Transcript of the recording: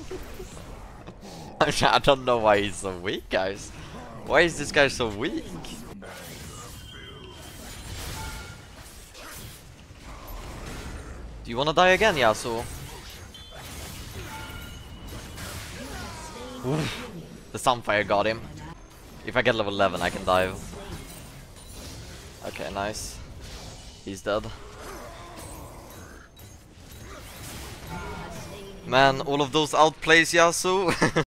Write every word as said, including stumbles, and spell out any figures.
I don't know why he's so weak, guys. Why is this guy so weak? Do you wanna die again, Yasuo? Oof. The Sunfire got him. If I get level eleven, I can dive. Okay, nice. He's dead. Man, all of those outplays Yasuo.